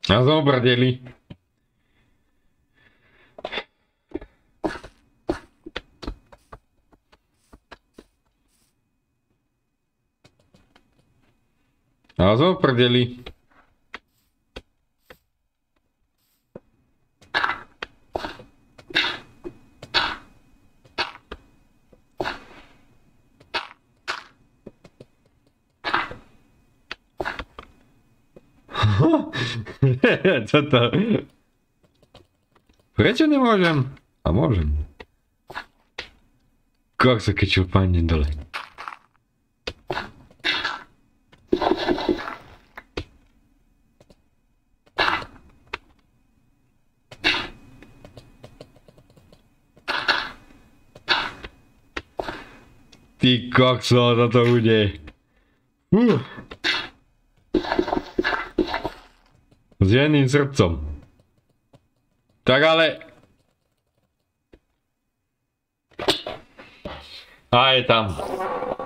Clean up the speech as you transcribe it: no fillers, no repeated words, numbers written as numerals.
A zobrdeli. A zoprdeli. Co to? Prečo nemôžem? A môžem. Kokso, keď čo padne dole. Ty kokso, toto bude. S jedným srdcom. Tak ale... A je tam.